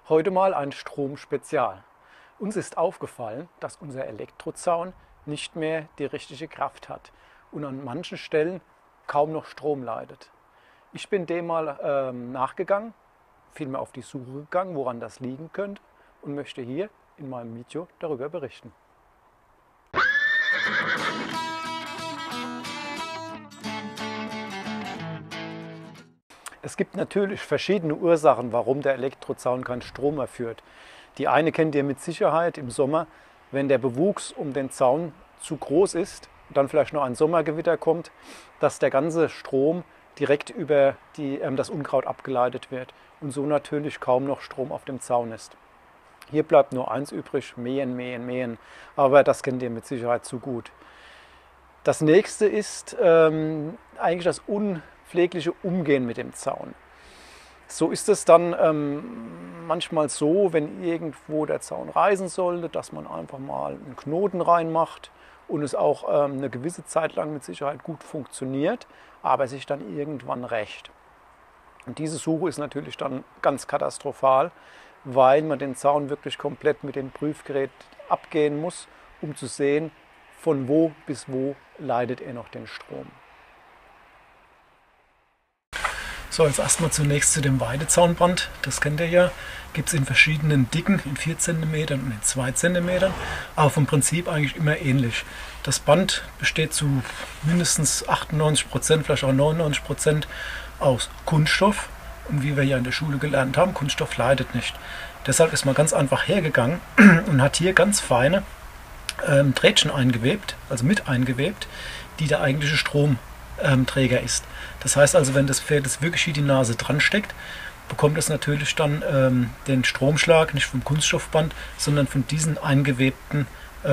Heute mal ein Stromspezial. Uns ist aufgefallen, dass unser Elektrozaun nicht mehr die richtige Kraft hat und an manchen Stellen kaum noch Strom leitet. Ich bin dem mal nachgegangen, vielmehr auf die Suche gegangen, woran das liegen könnte und möchte hier in meinem Video darüber berichten. Es gibt natürlich verschiedene Ursachen, warum der Elektrozaun keinen Strom mehr führt. Die eine kennt ihr mit Sicherheit im Sommer, wenn der Bewuchs um den Zaun zu groß ist, dann vielleicht noch ein Sommergewitter kommt, dass der ganze Strom direkt über das Unkraut abgeleitet wird und so natürlich kaum noch Strom auf dem Zaun ist. Hier bleibt nur eins übrig: mähen, mähen, mähen. Aber das kennt ihr mit Sicherheit zu gut. Das nächste ist eigentlich das unpflegliche Umgehen mit dem Zaun. So ist es dann manchmal so, wenn irgendwo der Zaun reißen sollte, dass man einfach mal einen Knoten reinmacht und es auch eine gewisse Zeit lang mit Sicherheit gut funktioniert, aber sich dann irgendwann rächt. Und diese Suche ist natürlich dann ganz katastrophal, weil man den Zaun wirklich komplett mit dem Prüfgerät abgehen muss, um zu sehen, von wo bis wo leitet er noch den Strom. So, jetzt erstmal zunächst zu dem Weidezaunband. Das kennt ihr ja. Gibt es in verschiedenen Dicken, in 4 cm und in 2 cm. Aber vom Prinzip eigentlich immer ähnlich. Das Band besteht zu mindestens 98%, vielleicht auch 99% aus Kunststoff. Und wie wir ja in der Schule gelernt haben, Kunststoff leitet nicht. Deshalb ist man ganz einfach hergegangen und hat hier ganz feine Drähtchen eingewebt, also mit eingewebt, die der eigentliche Stromträger ist. Das heißt also, wenn das Pferd jetzt wirklich hier die Nase dran steckt, bekommt es natürlich dann den Stromschlag nicht vom Kunststoffband, sondern von diesen eingewebten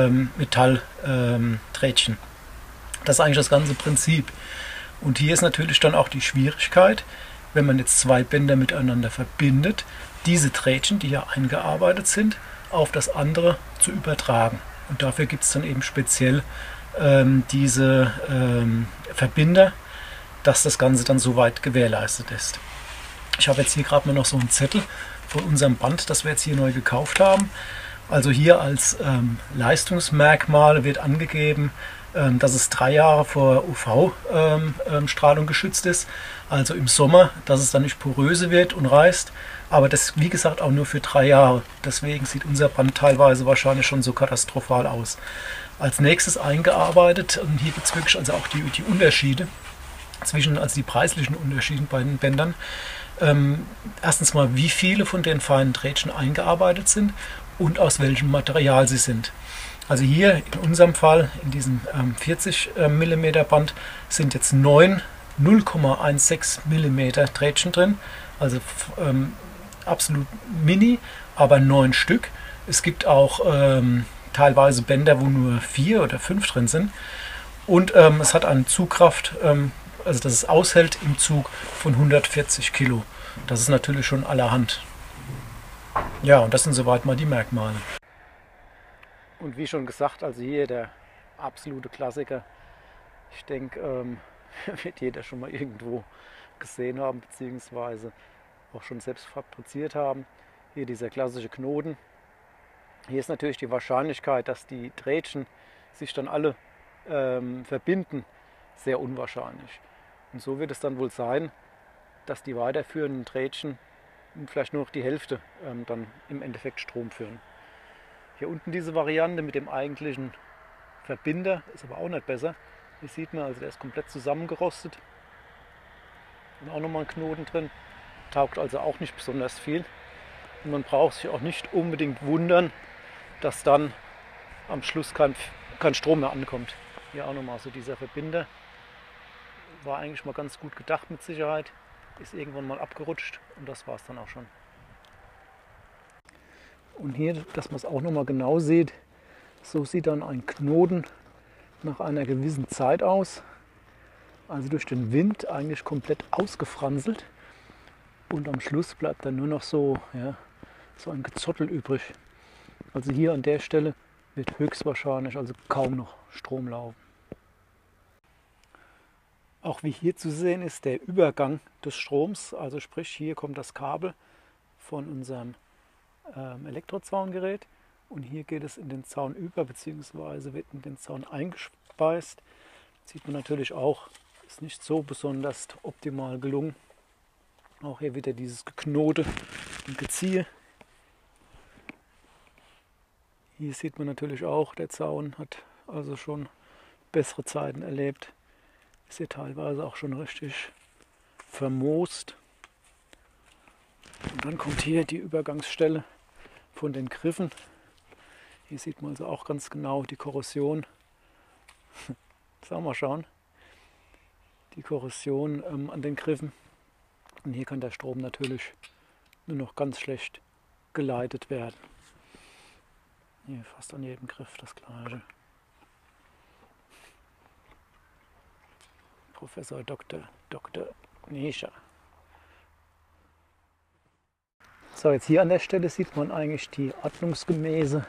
Metalldrähtchen. Das ist eigentlich das ganze Prinzip. Und hier ist natürlich dann auch die Schwierigkeit, wenn man jetzt zwei Bänder miteinander verbindet, diese Drähtchen, die ja eingearbeitet sind, auf das andere zu übertragen. Und dafür gibt es dann eben speziell diese Verbinder, dass das Ganze dann soweit gewährleistet ist. Ich habe jetzt hier gerade mal noch so einen Zettel von unserem Band, das wir jetzt hier neu gekauft haben. Also hier als Leistungsmerkmal wird angegeben, dass es 3 Jahre vor UV-Strahlung geschützt ist. Also im Sommer, dass es dann nicht poröse wird und reißt. Aber das, wie gesagt, auch nur für 3 Jahre. Deswegen sieht unser Band teilweise wahrscheinlich schon so katastrophal aus. Als nächstes eingearbeitet, und hier gibt es wirklich also auch die Unterschiede zwischen, also die preislichen Unterschiede bei den Bändern. Erstens mal, wie viele von den feinen Drähtchen eingearbeitet sind und aus welchem Material sie sind. Also hier in unserem Fall, in diesem 40 mm Band, sind jetzt 9 0,16 mm Drähtchen drin. Also absolut mini, aber 9 Stück. Es gibt auch teilweise Bänder, wo nur 4 oder 5 drin sind. Und es hat eine Zugkraft, also dass es aushält im Zug von 140 Kilo. Das ist natürlich schon allerhand. Ja, und das sind soweit mal die Merkmale. Und wie schon gesagt, also hier der absolute Klassiker. Ich denke, wird jeder schon mal irgendwo gesehen haben, beziehungsweise auch schon selbst fabriziert haben. Hier dieser klassische Knoten. Hier ist natürlich die Wahrscheinlichkeit, dass die Drähtchen sich dann alle verbinden, sehr unwahrscheinlich. Und so wird es dann wohl sein, dass die weiterführenden Drähtchen vielleicht nur noch die Hälfte dann im Endeffekt Strom führen. Hier unten diese Variante mit dem eigentlichen Verbinder ist aber auch nicht besser. Hier sieht man, also der ist komplett zusammengerostet. Und auch nochmal ein Knoten drin. Taugt also auch nicht besonders viel. Und man braucht sich auch nicht unbedingt wundern, dass dann am Schluss kein Strom mehr ankommt. Hier auch nochmal so dieser Verbinder. War eigentlich mal ganz gut gedacht mit Sicherheit. Ist irgendwann mal abgerutscht und das war es dann auch schon. Und hier, dass man es auch nochmal genau sieht, so sieht dann ein Knoten nach einer gewissen Zeit aus. Also durch den Wind eigentlich komplett ausgefranselt. Und am Schluss bleibt dann nur noch so, ja, so ein Gezottel übrig. Also hier an der Stelle wird höchstwahrscheinlich also kaum noch Strom laufen. Auch wie hier zu sehen ist der Übergang des Stroms, also sprich hier kommt das Kabel von unserem Elektrozaungerät. Und hier geht es in den Zaun über, beziehungsweise wird in den Zaun eingespeist. Sieht man natürlich auch, ist nicht so besonders optimal gelungen. Auch hier wieder dieses Geknote und Geziehe. Hier sieht man natürlich auch, der Zaun hat also schon bessere Zeiten erlebt. Ist hier teilweise auch schon richtig vermoost. Und dann kommt hier die Übergangsstelle von den Griffen. Hier sieht man also auch ganz genau die Korrosion. Sagen wir mal schauen. Die Korrosion an den Griffen. Und hier kann der Strom natürlich nur noch ganz schlecht geleitet werden. Hier fast an jedem Griff das gleiche. Professor Dr. Nescher. So, jetzt hier an der Stelle sieht man eigentlich den ordnungsgemäßen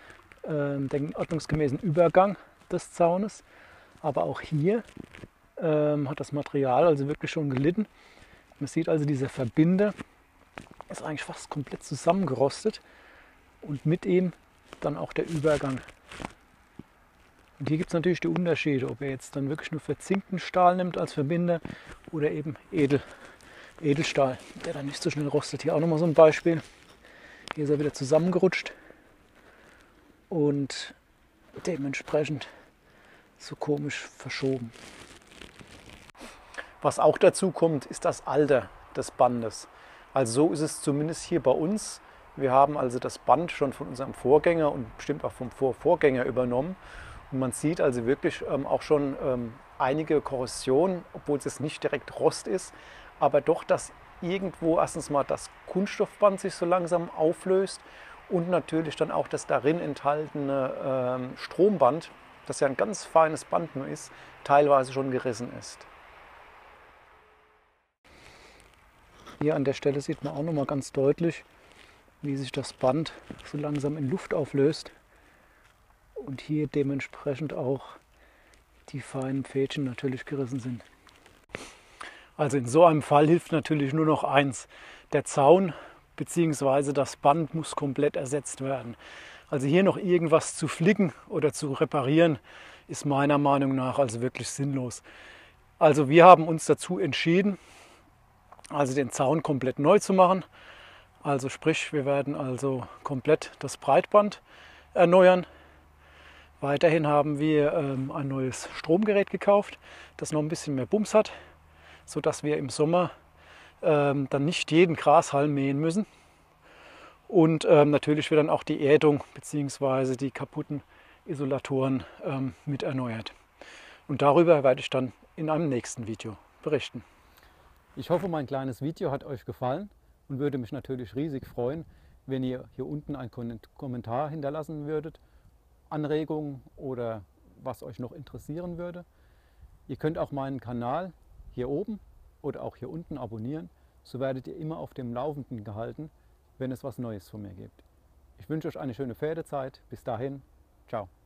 Übergang des Zaunes. Aber auch hier hat das Material also wirklich schon gelitten. Man sieht also, dieser Verbinder ist eigentlich fast komplett zusammengerostet und mit ihm dann auch der Übergang. Und hier gibt es natürlich die Unterschiede, ob er jetzt dann wirklich nur verzinkten Stahl nimmt als Verbinder oder eben Edelstahl, der dann nicht so schnell rostet. Hier auch nochmal so ein Beispiel. Hier ist er wieder zusammengerutscht und dementsprechend so komisch verschoben. Was auch dazu kommt, ist das Alter des Bandes. Also so ist es zumindest hier bei uns. Wir haben also das Band schon von unserem Vorgänger und bestimmt auch vom Vorvorgänger übernommen. Und man sieht also wirklich auch schon einige Korrosion, obwohl es nicht direkt Rost ist, aber doch, dass irgendwo erstens mal das Kunststoffband sich so langsam auflöst und natürlich dann auch das darin enthaltene Stromband, das ja ein ganz feines Band nur ist, teilweise schon gerissen ist. Hier an der Stelle sieht man auch noch mal ganz deutlich, wie sich das Band so langsam in Luft auflöst und hier dementsprechend auch die feinen Fädchen natürlich gerissen sind. Also in so einem Fall hilft natürlich nur noch eins: der Zaun bzw. das Band muss komplett ersetzt werden. Also hier noch irgendwas zu flicken oder zu reparieren, ist meiner Meinung nach also wirklich sinnlos. Also wir haben uns dazu entschieden, also den Zaun komplett neu zu machen. Also sprich, wir werden also komplett das Breitband erneuern. Weiterhin haben wir ein neues Stromgerät gekauft, das noch ein bisschen mehr Bums hat, sodass wir im Sommer dann nicht jeden Grashalm mähen müssen. Und natürlich wird dann auch die Erdung bzw. die kaputten Isolatoren mit erneuert. Und darüber werde ich dann in einem nächsten Video berichten. Ich hoffe, mein kleines Video hat euch gefallen und würde mich natürlich riesig freuen, wenn ihr hier unten einen Kommentar hinterlassen würdet, Anregungen oder was euch noch interessieren würde. Ihr könnt auch meinen Kanal hier oben oder auch hier unten abonnieren, so werdet ihr immer auf dem Laufenden gehalten, wenn es was Neues von mir gibt. Ich wünsche euch eine schöne Pferdezeit. Bis dahin, ciao.